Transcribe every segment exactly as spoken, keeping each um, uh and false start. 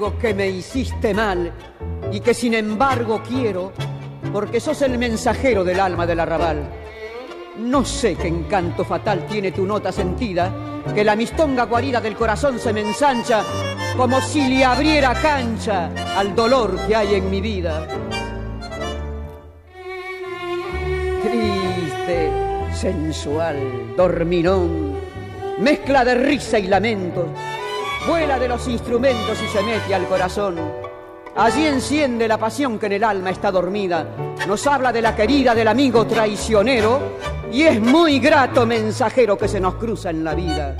digo que me hiciste mal y que sin embargo quiero, porque sos el mensajero del alma del arrabal. No sé qué encanto fatal tiene tu nota sentida, que la mistonga guarida del corazón se me ensancha como si le abriera cancha al dolor que hay en mi vida. Triste, sensual, dormilón, mezcla de risa y lamentos, vuela de los instrumentos y se mete al corazón. Allí enciende la pasión que en el alma está dormida, nos habla de la querida del amigo traicionero y es muy grato mensajero que se nos cruza en la vida.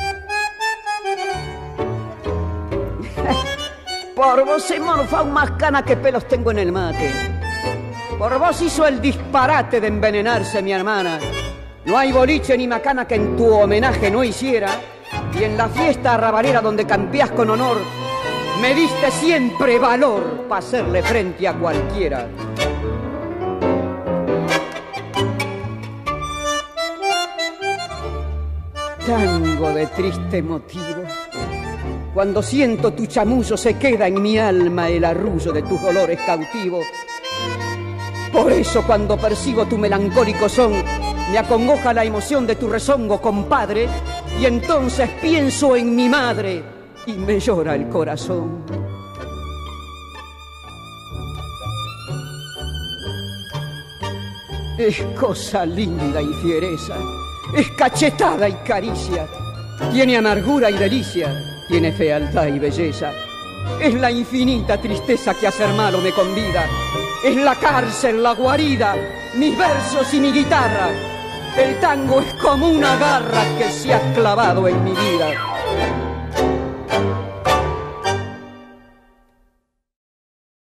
Por vos he morfado más canas que pelos tengo en el mate. Por vos hizo el disparate de envenenarse mi hermana. No hay boliche ni macana que en tu homenaje no hiciera, y en la fiesta arrabalera donde campeás con honor me diste siempre valor para hacerle frente a cualquiera. Tango de triste motivo, cuando siento tu chamullo se queda en mi alma el arrullo de tus dolores cautivos. Por eso cuando percibo tu melancólico son, me acongoja la emoción de tu rezongo, compadre, y entonces pienso en mi madre y me llora el corazón. Es cosa linda y fiereza, es cachetada y caricia, tiene amargura y delicia, tiene fealdad y belleza. Es la infinita tristeza que a ser malo me convida, es la cárcel, la guarida, mis versos y mi guitarra. El tango es como una garra que se ha clavado en mi vida.